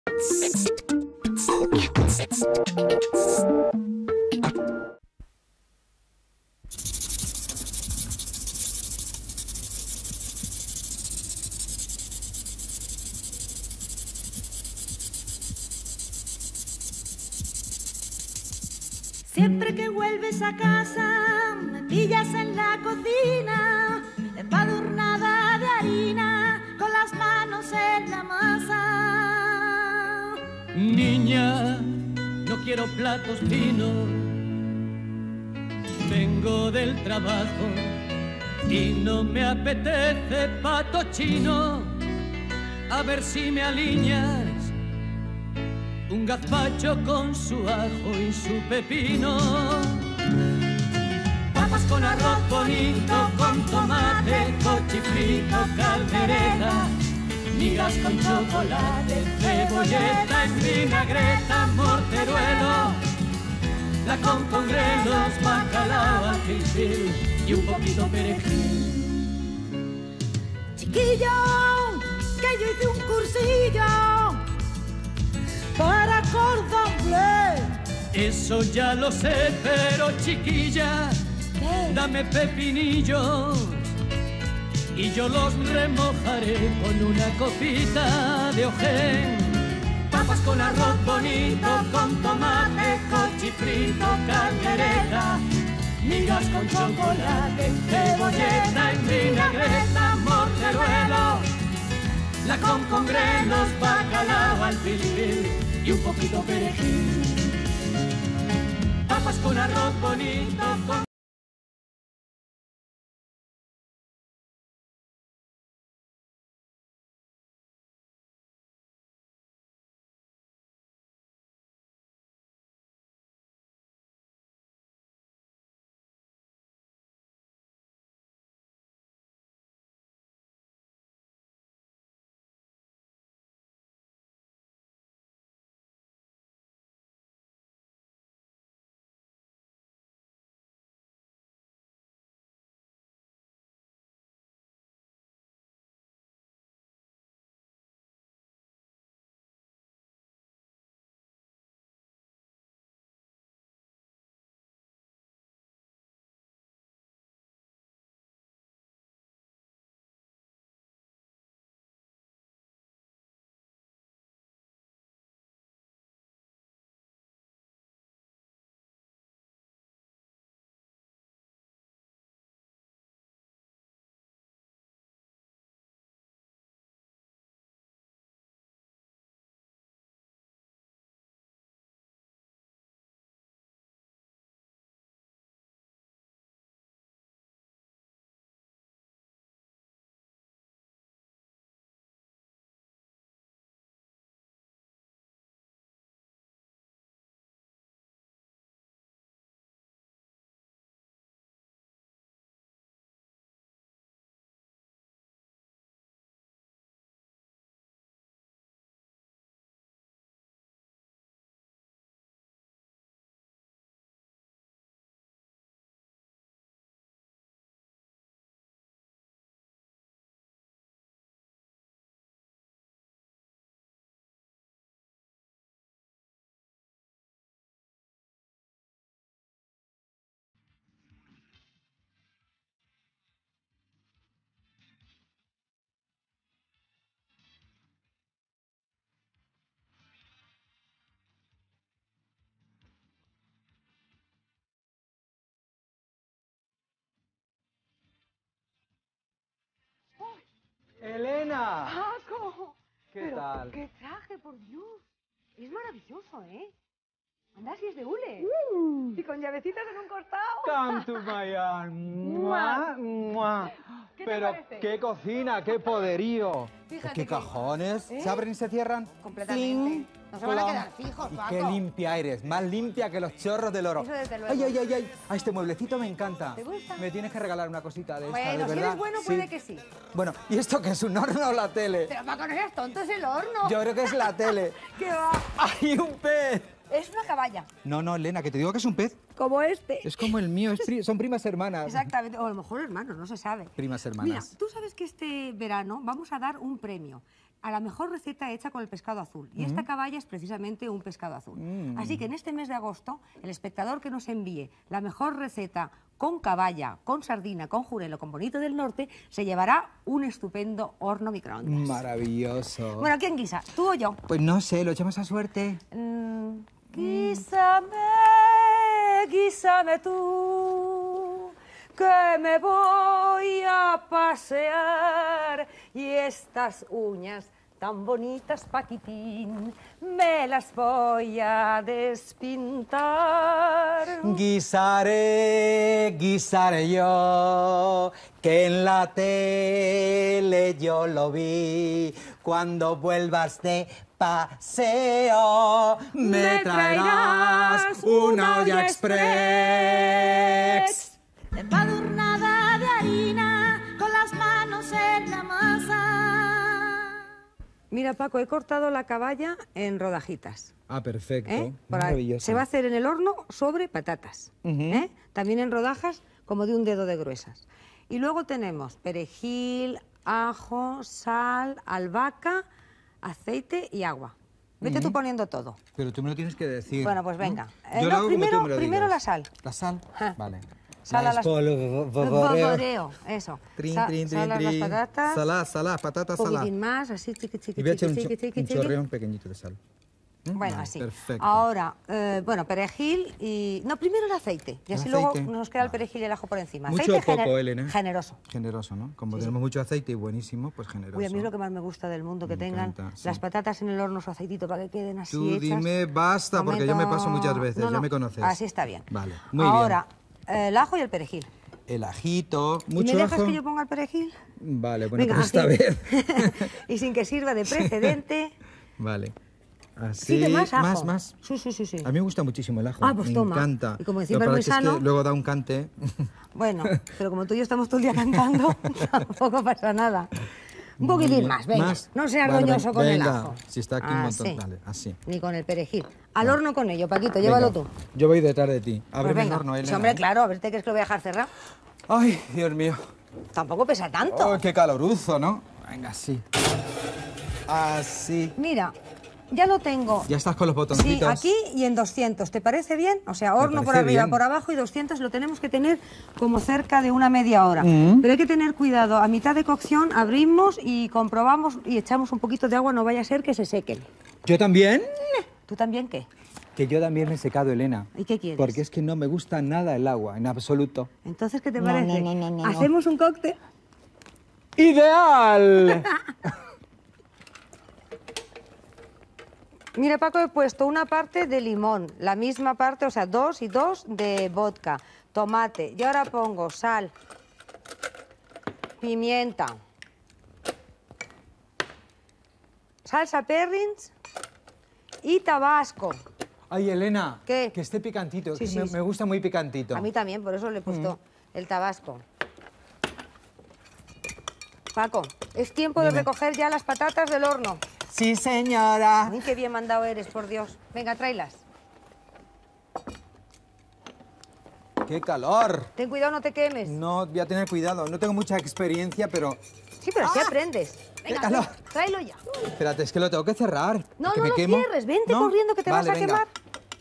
Siempre que vuelves a casa, me pillas en la cocina, embadurnada de harina, con las manos en la masa. Niña, no quiero platos finos, vengo del trabajo y no me apetece pato chino. A ver si me alineas un gazpacho con su ajo y su pepino. Papas con arroz bonito, con tomate, cochifrito, caldereta, migas con chocolate, cebolleta en vinagreta, morteruelo, la con grelos, bacalao al fil y un poquito perejil. Chiquillo, que yo hice un cursillo para cordon bleu. Eso ya lo sé, pero chiquilla, ¿qué? dame pepinillos y yo los remojaré con una copita de ojén. Papas con arroz bonito, con tomate, cochifrito, caldereta, migas con chocolate, cebolleta en vinagreta, morteruelo, la con grelos, bacalao al fil y un poquito perejil. Papas con arroz bonito, con... ¡Elena! ¡Paco! ¿Qué Pero, tal? ¡qué traje, por Dios! Es maravilloso, ¿eh? Anda, si es de hule. Y con llavecitas en un costado. Come to my arms. ¡Mua! ¡Mua! ¿Qué te Pero parece? qué cocina, qué poderío. Fíjate ¿Qué que- cajones? ¿Eh? ¿Se abren y se cierran? Completamente. No se van a Clon. quedar fijos, Y Paco. qué limpia eres, más limpia que los chorros del oro. Eso desde luego. Ay, ay, ay, ay. A este mueblecito me encanta. ¿Te gusta? Me tienes que regalar una cosita de esta, Bueno, de si verdad. eres bueno, puede que sí. Bueno, ¿y esto qué es, un horno o la tele? Pero Paco, no seas tonto, es el horno. Yo creo que es la tele. ¿Qué va? ¡Ay, un pez! Es una caballa. No, no, Elena, que te digo que es un pez. Como este. Es como el mío, son primas hermanas. Exactamente. O a lo mejor hermanos, no se sabe. Primas hermanas. Mira, tú sabes que este verano vamos a dar un premio. a la mejor receta hecha con el pescado azul. Y esta caballa es precisamente un pescado azul. Así que en este mes de agosto, el espectador que nos envíe la mejor receta con caballa, con sardina, con jurelo, con bonito del norte, se llevará un estupendo horno microondas. Maravilloso. Bueno, ¿quién guisa? ¿Tú o yo? Pues no sé, lo echamos a suerte. Guísame tú, que me voy a pasear y estas uñas tan bonitas, Paquitín, me las voy a despintar. Guisaré, guisaré yo, que en la tele yo lo vi. Cuando vuelvas de paseo, me traerás una olla express. Empadurnada de harina, con las manos en la masa. Mira, Paco, he cortado la caballa en rodajitas. Ah, perfecto. Por ahí. Maravilloso. Se va a hacer en el horno sobre patatas. También en rodajas como de un dedo de gruesas. Y luego tenemos perejil, ajo, sal, albahaca, aceite y agua. Vete tú poniendo todo. Pero tú me lo tienes que decir. Bueno, pues venga. Yo lo hago como tú me lo primero digas. la sal. ¿La sal? Ah. Vale. Sal a las... Polvoreo. Eso. Trin, trin, Sal a trin, las trin. patatas. Salá, patatas, Un salá. poquitín más, así, chiqui, chiqui, Y voy a echar chiqui, chiqui, chiqui, un chiqui. chorreón pequeñito de sal. Bueno, Vale, así. perfecto. Ahora, bueno, perejil y... No, primero el aceite. Y así luego aceite. nos queda el perejil y el ajo por encima. ¿Mucho Aceite o poco, Elena? generoso. Generoso, ¿no? Como tenemos mucho aceite y buenísimo, pues generoso. Uy, a mí es lo que más me gusta del mundo, que Me tengan encanta, sí. las patatas en el horno, su aceitito, para que queden así Tú hechas. dime basta, porque yo me paso muchas veces, No, ya no, me conoces. Así está bien. Vale, muy bien. Ahora, el ajo y el perejil. El ajito, ¿Y mucho me dejas ajo. que yo ponga el perejil? Vale, bueno, Venga, pues esta así. vez. Y sin que sirva de precedente. Vale. Así, Sí, que más ajo. más. Sí. A mí me gusta muchísimo el ajo. Ah, pues me toma. encanta. Y como Lo encima que es muy pasa es sano. que luego da un cante. Bueno, pero como tú y yo estamos todo el día cantando, tampoco pasa nada. Un poquitín más, venga. Más. No seas Vale, roñoso con el venga. ajo. Si está aquí un montón. Así. Vale, así. Ni con el perejil. Al horno con ello, Paquito, llévalo Venga, tú. Yo voy detrás de ti. Pues Ábreme el venga. horno, Sí, Elena. hombre, claro, a ver, ¿te crees que lo voy a dejar cerrado? Ay, Dios mío. Tampoco pesa tanto. Oh, qué caloruzo, ¿no? Venga, así. Así. Mira, ya lo tengo. Ya estás con los Sí, botoncitos. aquí y en 200. ¿Te parece bien? O sea, horno por parece arriba, bien. por abajo y 200 lo tenemos que tener como cerca de una media hora. Mm. Pero hay que tener cuidado. A mitad de cocción abrimos y comprobamos y echamos un poquito de agua, no vaya a ser que se sequen. ¿Yo también? ¿Tú también qué? Que yo también me he secado, Elena. ¿Y qué quieres? Porque es que no me gusta nada el agua, en absoluto. Entonces, ¿qué te No, parece? no. ¿Hacemos un cóctel? ¡Ideal! Mira, Paco, he puesto una parte de limón, la misma parte, o sea, 2 y 2 de vodka, tomate. Y ahora pongo sal, pimienta, salsa Perrins y tabasco. Ay, Elena. ¿Qué? Que esté picantito. Sí, que sí, me, sí. me gusta muy picantito. A mí también, por eso le he puesto el tabasco. Paco, es tiempo de recoger ya las patatas del horno. Sí, señora. Ay, qué bien mandado eres, por Dios. Venga, tráelas. ¡Qué calor! Ten cuidado, no te quemes. No, voy a tener cuidado. No tengo mucha experiencia, pero... Sí, pero así aprendes. Venga, ¡Qué calor! ven, tráelo ya. Espérate, es que lo tengo que cerrar. No, que no me lo quemo. cierres. Vente ¿No? corriendo que te Vale, vas a venga. quemar.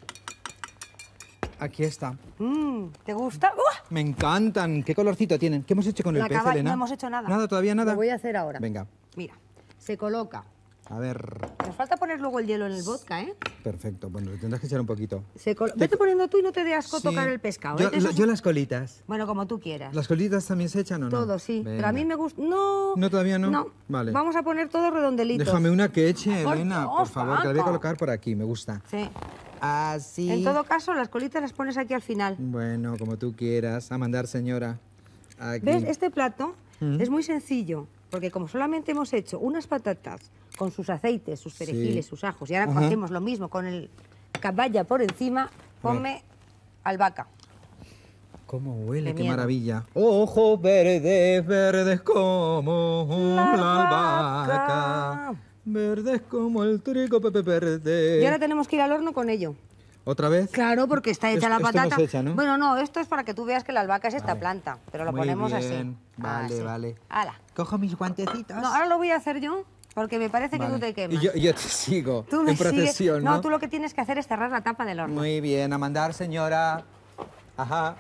Aquí está. ¿Te gusta? ¡Uah! Me encantan. ¿Qué colorcito tienen? ¿Qué hemos hecho con el La pez, caballa, Elena? no hemos hecho nada. ¿Nada? ¿Todavía nada? Lo voy a hacer ahora. Venga. Mira, se coloca. A ver. Nos falta poner luego el hielo en el vodka, ¿eh? Perfecto. Bueno, le tendrás que echar un poquito. Vete poniendo tú y no te dé asco Sí. tocar el pescado. Yo, ¿eh? Eso yo las colitas. Bueno, como tú quieras. ¿Las colitas también se echan o no? Todo, sí. Venga. Pero a mí me gusta... No. ¿No, todavía no? No. Vale. Vamos a poner todo redondelitos. Déjame una que eche, Por Elena, Dios, por favor, que la voy a Paco. colocar por aquí. Me gusta. Sí. Así. En todo caso, las colitas las pones aquí al final. Bueno, como tú quieras. A mandar, señora. Aquí. ¿Ves? Este plato es muy sencillo, porque como solamente hemos hecho unas patatas con sus aceites, sus perejiles, sus ajos, y ahora Ajá. hacemos lo mismo con el caballa por encima, ponme albahaca. ¿Cómo huele? Qué Qué miedo. maravilla. Ojos verdes, verdes como La la albahaca. albahaca. Verdes como el trigo pepe verde. Y ahora tenemos que ir al horno con ello. ¿Otra vez? Claro, porque está hecha la Esto no patata. se echa, ¿no? Bueno, no, esto es para que tú veas que la albahaca es esta Vale. planta, pero lo Muy ponemos bien. así. Vale, Así. vale. Hala. Cojo mis guantecitos. No, ahora lo voy a hacer yo. Porque me parece que tú te quemas. Y yo te sigo Tú me en procesión, sigues. ¿no? No, tú lo que tienes que hacer es cerrar la tapa del horno. Muy bien, a mandar, señora. Ajá.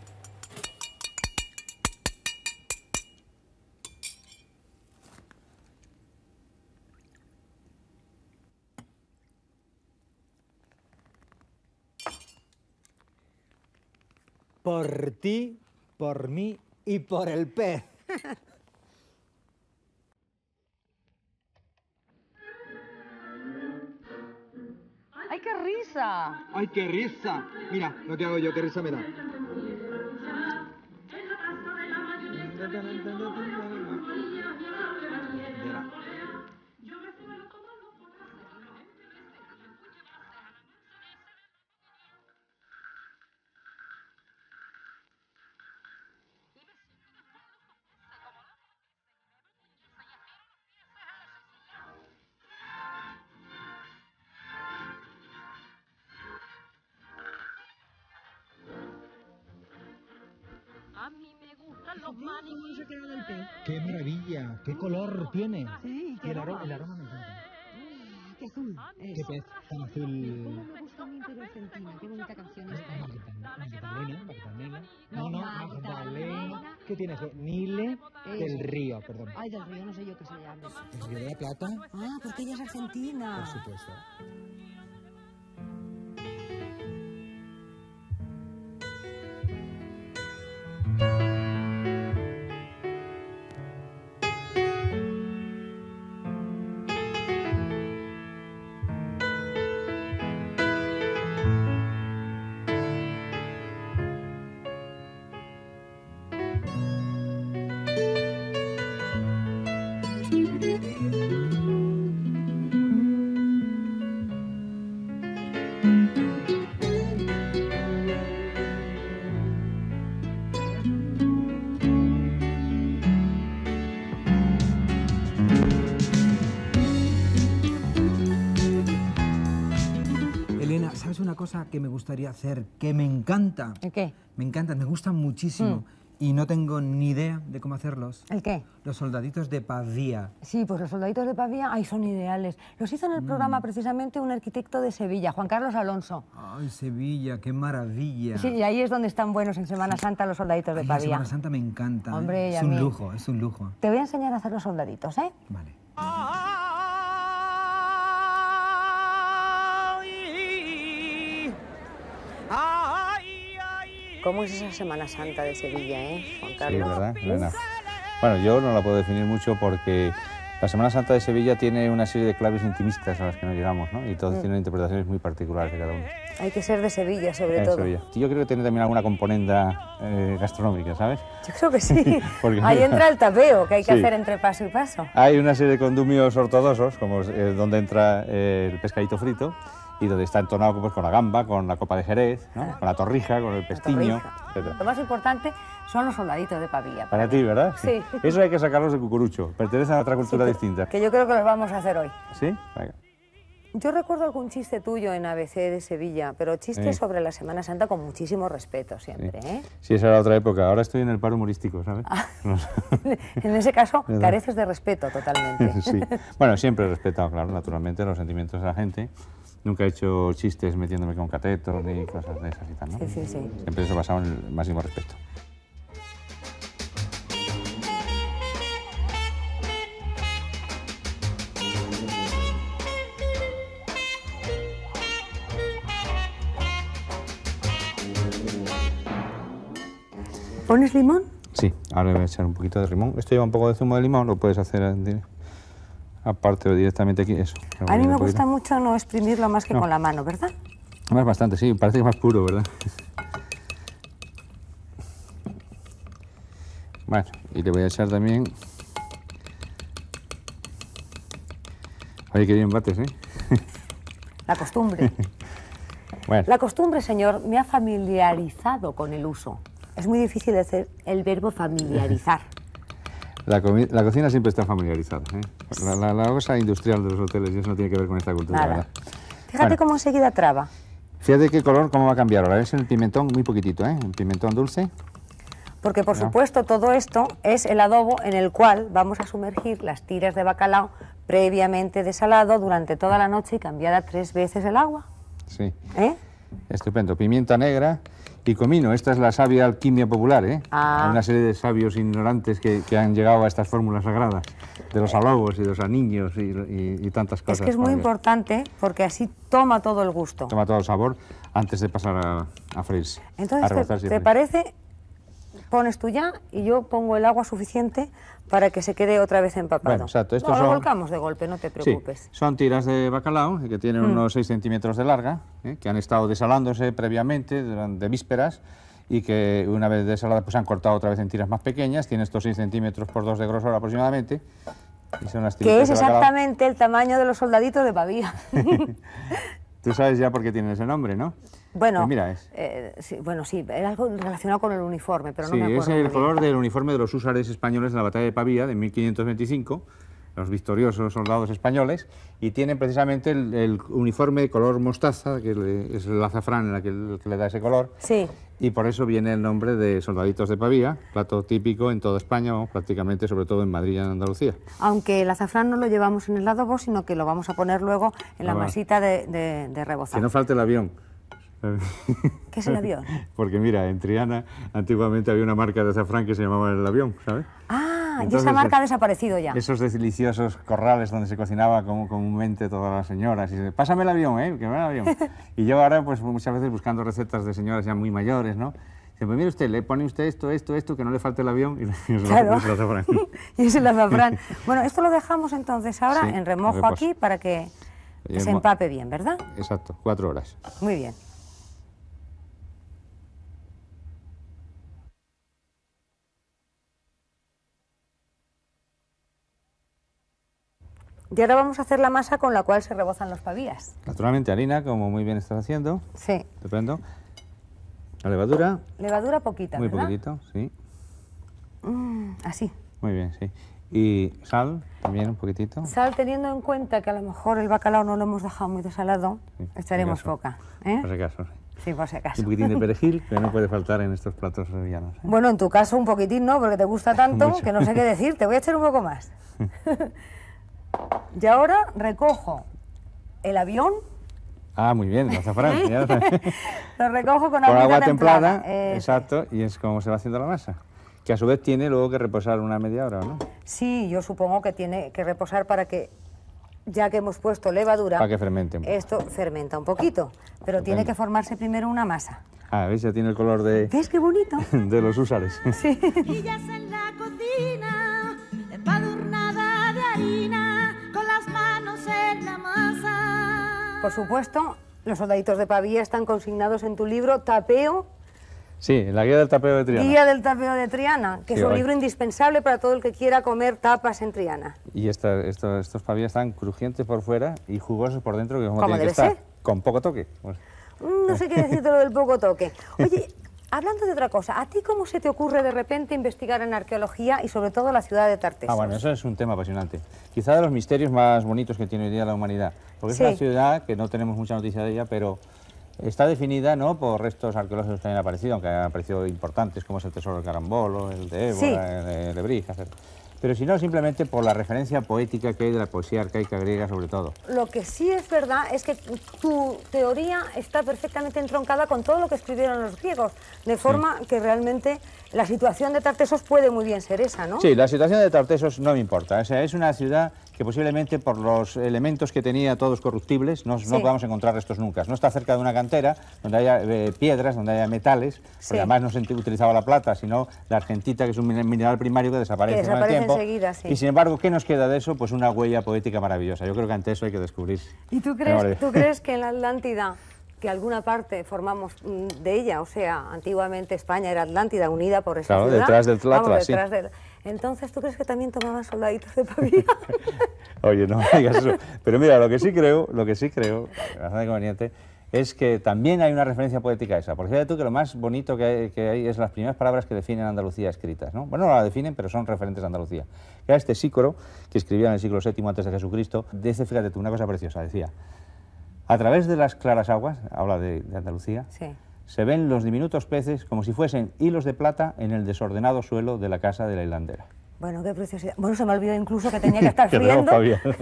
Por ti, por mí y por el pez. ¡Ay, qué risa! ¡Ay, qué risa! Mira, lo que hago yo, qué risa me da. A mí me gustan los maniquíes. ¡Qué maravilla! ¡Qué color tiene! Sí, Y el aroma me encanta. qué azul. ¡Qué pez tan azul! Me gusta a mí Pero Argentina, qué bonita canción esta. Magdalena. No, No, Magdalena. ¿Qué tienes? Nile del Río, perdón. Ay, del río, no sé yo qué se llama. ¿El Río de la Plata? Ah, porque ella es argentina. Por supuesto. Elena, ¿sabes una cosa que me gustaría hacer? Que me encanta. ¿El qué? Me encantan, me gustan muchísimo. Y no tengo ni idea de cómo hacerlos. ¿El qué? Los soldaditos de Pavía. Sí, pues los soldaditos de Pavía, ay, son ideales. Los hizo en el programa precisamente un arquitecto de Sevilla, Juan Carlos Alonso. Ay, Sevilla, qué maravilla. Sí, y ahí es donde están buenos en Semana Santa los soldaditos de Ay, la Pavía. Semana Santa me encanta. Hombre, y es a un mí. lujo, es un lujo. Te voy a enseñar a hacer los soldaditos, ¿eh? Vale. ¿Cómo es esa Semana Santa de Sevilla, Juan Sí, Carlos? ¿verdad, Elena? Bueno, yo no la puedo definir mucho porque la Semana Santa de Sevilla tiene una serie de claves intimistas a las que no llegamos, ¿no? Y todos tienen interpretaciones muy particulares de cada uno. Hay que ser de Sevilla, sobre En todo. Sevilla. Y yo creo que tiene también alguna componente gastronómica, ¿sabes? Yo creo que sí. Porque- Ahí entra el tapeo que hay que Sí. hacer entre paso y paso. Hay una serie de condumios ortodoxos, como donde entra el pescadito frito, y donde está entonado pues, con la gamba, con la copa de Jerez, ¿no? Con la torrija, con el pestiño, torrija. etc. Lo más importante son los soldaditos de Pavía. Para ti, ¿verdad? Sí. Eso hay que sacarlos de cucurucho, pertenecen a otra cultura distinta. Que yo creo que los vamos a hacer hoy. ¿Sí? Venga. Yo recuerdo algún chiste tuyo en ABC de Sevilla, pero chistes Sí. sobre la Semana Santa con muchísimo respeto siempre, ¿eh? Sí, esa era otra época. Ahora estoy en el paro humorístico, ¿sabes? No sé. En ese caso, ¿Verdad? careces de respeto totalmente. Sí. Bueno, siempre he respetado, claro, naturalmente, los sentimientos de la gente. Nunca he hecho chistes metiéndome con catetos ni cosas de esas y tal, ¿no? Sí, sí, sí. Siempre eso basado en el máximo respeto. ¿Pones limón? Sí, ahora le voy a echar un poquito de limón. Esto lleva un poco de zumo de limón, lo puedes hacer aparte o directamente aquí, eso. A mí me gusta mucho no exprimirlo más que No. con la mano, ¿verdad? Más bastante, sí, parece que más puro, ¿verdad? Bueno, y le voy a echar también... Oye, qué bien bates, ¿eh? La costumbre. Bueno, La costumbre, señor, me ha familiarizado con el uso. Es muy difícil decir el verbo familiarizar. la cocina siempre está familiarizada, ¿eh? La cosa industrial de los hoteles y eso no tiene que ver con esta cultura, Nada. ¿verdad? Fíjate Bueno. cómo enseguida traba. Fíjate qué color, cómo va a cambiar ahora. Es el pimentón muy poquitito, ¿eh? El pimentón dulce. Porque, por supuesto, todo esto es el adobo en el cual vamos a sumergir las tiras de bacalao previamente desalado durante toda la noche y cambiada 3 veces el agua. Sí. ¿Eh? Estupendo. Pimienta negra y comino. Esta es la sabia alquimia popular, ¿eh? Ah. Hay una serie de sabios ignorantes que han llegado a estas fórmulas sagradas, de los adobos y de los aniños y tantas cosas. Es que es muy importante porque así toma todo el gusto. Toma todo el sabor antes de pasar a freírse. Entonces, ¿te parece? Pones tú ya y yo pongo el agua suficiente para que se quede otra vez empapado. Bueno, exacto. No, lo volcamos de golpe, no te preocupes. Sí, son tiras de bacalao que tienen unos 6 centímetros de larga, que han estado desalándose previamente durante vísperas y que una vez desaladas pues han cortado otra vez en tiras más pequeñas. Tiene estos 6 centímetros por 2 de grosor aproximadamente. Y son las que es exactamente el tamaño de los soldaditos de Pavía. Tú sabes ya por qué tiene ese nombre, ¿no? Bueno, pues mira, sí, era algo relacionado con el uniforme, pero no me acuerdo. Sí, es el color del uniforme de los húsares españoles en la batalla de Pavía de 1525, los victoriosos soldados españoles, y tienen precisamente el uniforme de color mostaza, que es el azafrán el que le da ese color, sí. Y por eso viene el nombre de soldaditos de Pavía, plato típico en toda España, o prácticamente, sobre todo en Madrid y en Andalucía. Aunque el azafrán no lo llevamos en el adobo, sino que lo vamos a poner luego en la masita de rebozar. Que no falte el avión. ¿Qué es el avión? Porque mira, en Triana antiguamente había una marca de azafrán que se llamaba el avión, ¿sabes? Ah, entonces, y esa marca ha desaparecido ya. Esos deliciosos corrales donde se cocinaba comúnmente todas las señoras. Y dice, pásame el avión, que me el avión. Y yo ahora, pues muchas veces buscando recetas de señoras ya muy mayores, ¿no? Dice, pues mire usted, le pone usted esto, que no le falte el avión. Y claro. Es el azafrán. Y es el azafrán. Bueno, esto lo dejamos entonces ahora en remojo aquí para que se empape bien, ¿verdad? Exacto, 4 horas. Muy bien. Y ahora vamos a hacer la masa con la cual se rebozan los pavías. Naturalmente harina, como muy bien estás haciendo. Sí. Estupendo. La levadura. Levadura poquita, muy ¿verdad? poquitito, sí. Así. Muy bien, sí. Y sal, también un poquitito. Sal, teniendo en cuenta que a lo mejor el bacalao no lo hemos dejado muy desalado, sí, echaremos poca. Por si acaso. Sí, por si acaso. Un poquitín de perejil, que no puede faltar en estos platos sevillanos. Bueno, en tu caso un poquitín no, porque te gusta tanto que no sé qué decir. Te voy a echar un poco más. Y ahora recojo el avión. Ah, muy bien, el azafrán. Lo recojo con agua templada. Exacto, y es como se va haciendo la masa. Que a su vez tiene luego que reposar una media hora, ¿no? Sí, yo supongo que tiene que reposar para que, ya que hemos puesto levadura... Para que fermente un poco. Esto fermenta un poquito, pero tiene que formarse primero una masa. Ah, ¿ves? Ya tiene el color de... ¿Ves qué bonito? De los húsares. Sí. Tortillas en la cocina, empadurnada de harina, con las manos en la masa. Por supuesto, los soldaditos de Pavía están consignados en tu libro Tapeo. Sí, la guía del tapeo de Triana. Guía del tapeo de Triana, que es un libro indispensable para todo el que quiera comer tapas en Triana. Y estos pavías están crujientes por fuera y jugosos por dentro, que como tienen que estar, con poco toque. Pues. No sé qué decirte lo del poco toque. Oye, hablando de otra cosa, ¿a ti cómo se te ocurre de repente investigar en arqueología y sobre todo la ciudad de Tartesos? Ah, bueno, eso es un tema apasionante. Quizá de los misterios más bonitos que tiene hoy día la humanidad. Porque es una ciudad que no tenemos mucha noticia de ella, pero... está definida no por restos arqueológicos que hayan aparecido, aunque hayan aparecido importantes, como es el tesoro de Carambolo, el de Évora, el de Lebrija, etc. Pero sino simplemente por la referencia poética que hay de la poesía arcaica griega sobre todo. Lo que sí es verdad es que tu teoría está perfectamente entroncada con todo lo que escribieron los griegos, de forma que realmente la situación de Tartesos puede muy bien ser esa, ¿no? Sí, la situación de Tartesos no me importa. O sea, es una ciudad que posiblemente por los elementos que tenía todos corruptibles no podamos encontrar restos nunca. No está cerca de una cantera donde haya piedras, donde haya metales, porque además no se utilizaba la plata, sino la argentita, que es un mineral primario que desaparece con el tiempo. Enseguida, y sin embargo, ¿qué nos queda de eso? Pues una huella poética maravillosa. Yo creo que ante eso hay que descubrir. ¿Y tú crees que en la Atlántida, que alguna parte formamos de ella, o sea, antiguamente España era Atlántida unida por esa ciudad? Detrás del Atlas, sí. Entonces, ¿tú crees que también tomaban soldaditos de Pavía? Oye, no digas eso. Pero mira, lo que sí creo, bastante conveniente, es que también hay una referencia poética a esa. Porque fíjate tú que lo más bonito que hay es las primeras palabras que definen Andalucía escritas, ¿no? Bueno, no la definen, pero son referentes a Andalucía. Era este Sícoro, que escribía en el siglo VII antes de Jesucristo, dice, fíjate tú, una cosa preciosa, decía, a través de las claras aguas, habla de Andalucía, se ven los diminutos peces como si fuesen hilos de plata en el desordenado suelo de la casa de la hilandera. Bueno, qué preciosidad. Bueno, se me olvidó incluso que tenía que estar Que friendo.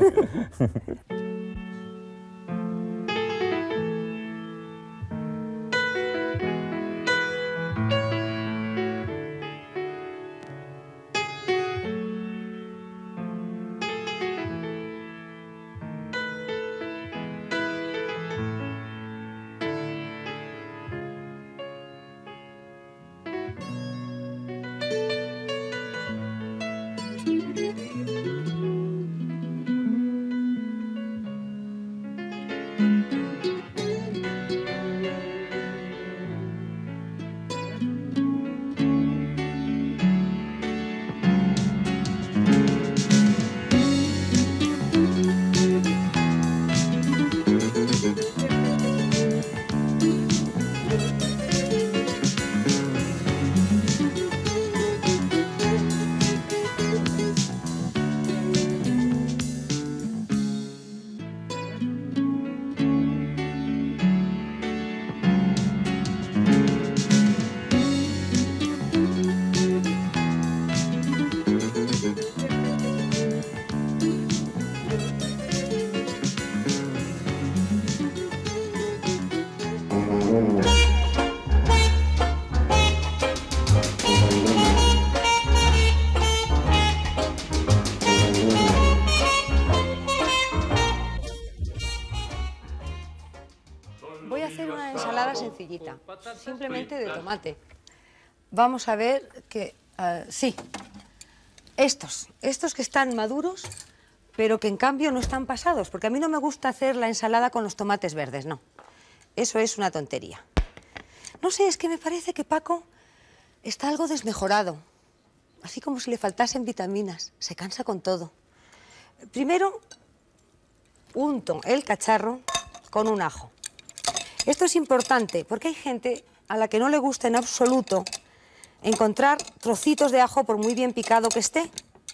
Voy a hacer una ensalada sencillita, simplemente de tomate. Vamos a ver que... sí, estos que están maduros, pero que en cambio no están pasados, porque a mí no me gusta hacer la ensalada con los tomates verdes, no. Eso es una tontería. No sé, es que me parece que Paco está algo desmejorado, así como si le faltasen vitaminas, se cansa con todo. Primero, unto el cacharro con un ajo. Esto es importante porque hay gente a la que no le gusta en absoluto encontrar trocitos de ajo por muy bien picado que esté.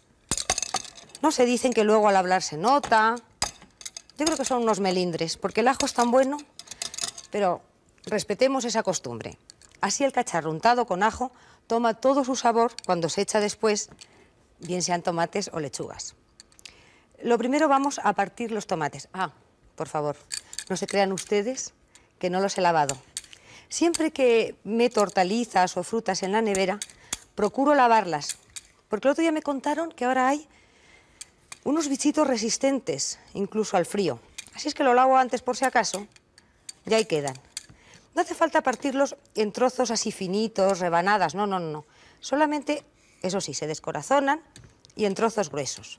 No se dicen que luego al hablar se nota. Yo creo que son unos melindres, porque el ajo es tan bueno, pero respetemos esa costumbre. Así el cacharro untado con ajo toma todo su sabor cuando se echa después, bien sean tomates o lechugas. Lo primero vamos a partir los tomates. Por favor, no se crean ustedes que no los he lavado. Siempre que meto hortalizas o frutas en la nevera, procuro lavarlas, porque el otro día me contaron que ahora hay unos bichitos resistentes, incluso al frío. Así es que lo lavo antes por si acaso, y ahí quedan. No hace falta partirlos en trozos así finitos, rebanadas, no, no, no. Solamente, eso sí, se descorazonan y en trozos gruesos.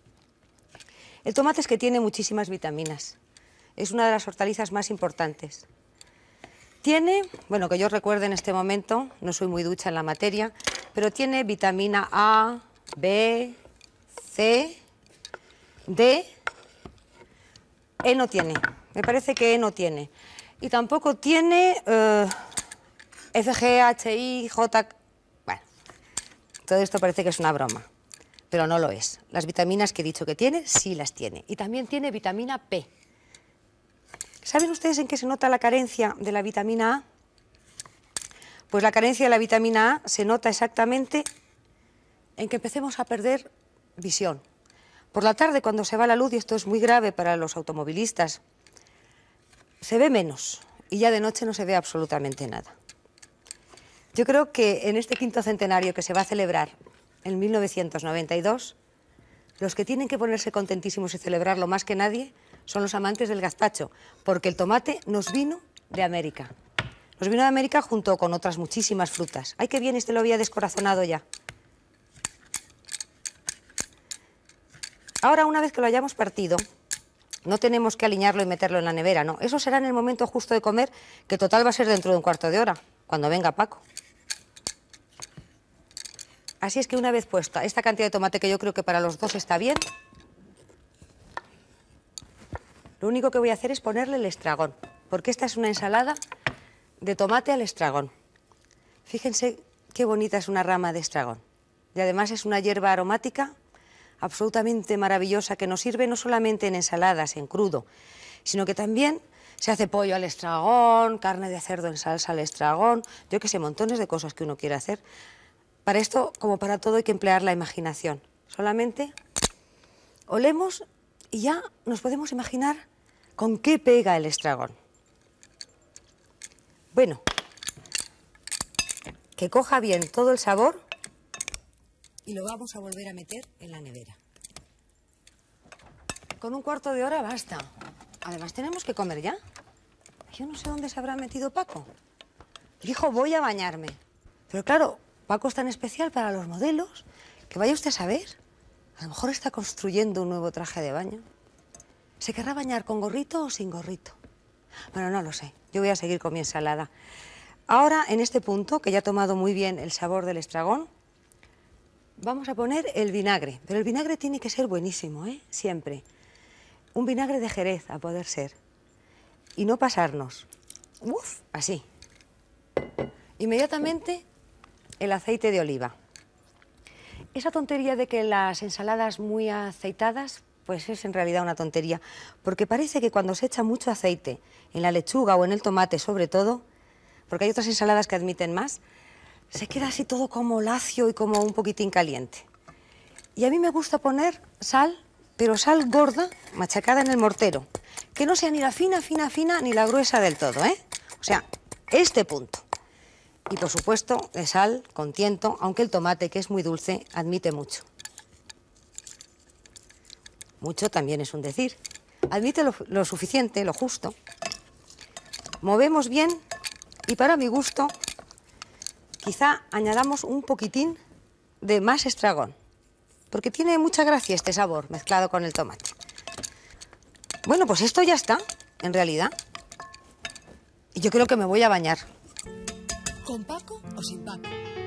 El tomate es que tiene muchísimas vitaminas. Es una de las hortalizas más importantes. Tiene, bueno, que yo recuerde en este momento, no soy muy ducha en la materia, pero tiene vitamina A, B, C, D. E no tiene, me parece que E no tiene. Y tampoco tiene F, G, H, I, J... Bueno, todo esto parece que es una broma, pero no lo es. Las vitaminas que he dicho que tiene, sí las tiene. Y también tiene vitamina P. ¿Saben ustedes en qué se nota la carencia de la vitamina A? Pues la carencia de la vitamina A se nota exactamente en que empecemos a perder visión. Por la tarde, cuando se va la luz, y esto es muy grave para los automovilistas, se ve menos y ya de noche no se ve absolutamente nada. Yo creo que en este quinto centenario que se va a celebrar en 1992, los que tienen que ponerse contentísimos y celebrarlo más que nadie son los amantes del gazpacho, porque el tomate nos vino de América. Nos vino de América junto con otras muchísimas frutas. ¡Ay, qué bien! Este lo había descorazonado ya. Ahora, una vez que lo hayamos partido, no tenemos que aliñarlo y meterlo en la nevera, no. Eso será en el momento justo de comer, que total va a ser dentro de un cuarto de hora, cuando venga Paco. Así es que una vez puesta esta cantidad de tomate, que yo creo que para los dos está bien, lo único que voy a hacer es ponerle el estragón, porque esta es una ensalada de tomate al estragón. Fíjense qué bonita es una rama de estragón. Y además es una hierba aromática absolutamente maravillosa que nos sirve no solamente en ensaladas, en crudo, sino que también Se hace pollo al estragón, carne de cerdo en salsa al estragón, yo qué sé, montones de cosas que uno quiere hacer. Para esto, como para todo, hay que emplear la imaginación. Solamente olemos y ya nos podemos imaginar con qué pega el estragón. Bueno, que coja bien todo el sabor y lo vamos a volver a meter en la nevera. Con un cuarto de hora basta. Además, tenemos que comer ya. Yo no sé dónde se habrá metido Paco. Dijo, voy a bañarme. Pero claro, Paco es tan especial para los modelos que vaya usted a saber. A lo mejor está construyendo un nuevo traje de baño. ¿Se querrá bañar con gorrito o sin gorrito? Bueno, no lo sé. Yo voy a seguir con mi ensalada. Ahora, en este punto, que ya ha tomado muy bien el sabor del estragón, vamos a poner el vinagre. Pero el vinagre tiene que ser buenísimo, ¿eh? Siempre. Un vinagre de Jerez, a poder ser. Y no pasarnos. Uf, así. Inmediatamente, el aceite de oliva. Esa tontería de que las ensaladas muy aceitadas, pues es en realidad una tontería, porque parece que cuando se echa mucho aceite en la lechuga o en el tomate sobre todo, porque hay otras ensaladas que admiten más, se queda así todo como lacio y como un poquitín caliente. Y a mí me gusta poner sal, pero sal gorda, machacada en el mortero, que no sea ni la fina, fina, fina, ni la gruesa del todo, ¿eh? O sea, este punto. Y por supuesto, de sal con tiento, aunque el tomate, que es muy dulce, admite mucho. Mucho también es un decir. Admite lo suficiente, lo justo. Movemos bien y para mi gusto, quizá añadamos un poquitín de más estragón, porque tiene mucha gracia este sabor mezclado con el tomate. Bueno, pues esto ya está, en realidad. Y yo creo que me voy a bañar. ¿Con Paco o sin Paco?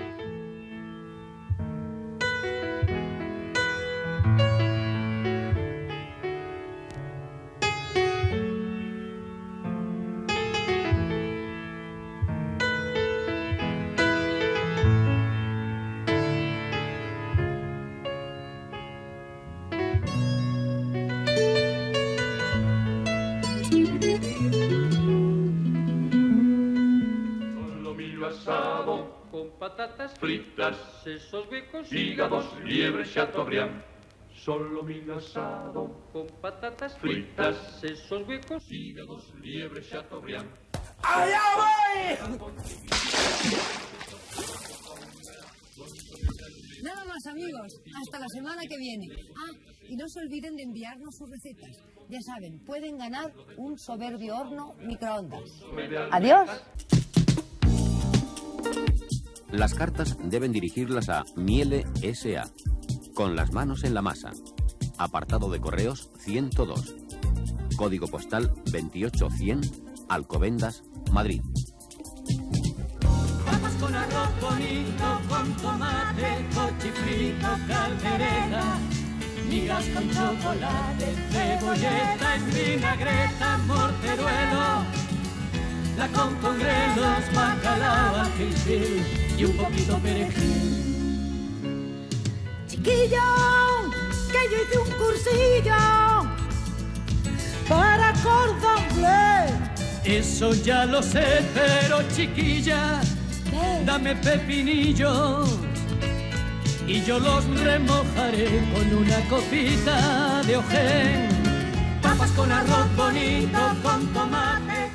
Con patatas fritas, sesos huecos, hígados, liebre, chateaubriand. solomillo asado, con patatas fritas, sesos huecos, hígados, liebre, chateaubriand. ¡Allá voy! Nada más, amigos. Hasta la semana que viene. Ah, y no se olviden de enviarnos sus recetas. Ya saben, pueden ganar un soberbio horno microondas. ¡Adiós! Las cartas deben dirigirlas a Miele S.A. Con las manos en la masa. Apartado de correos 102. Código postal 28100, Alcobendas, Madrid. Papas con arroz bonito, con tomate, cochifrito, caldereta, migas con chocolate, cebolleta en vinagreta, morteruelo, la con grelos, bacalao, ají y un poquito perejil. Chiquillo, que yo hice un cursillo para cordon bleu. Eso ya lo sé, pero chiquilla, dame pepinillos y yo los remojaré con una copita de ojén. Papas con arroz bonito, con tomate.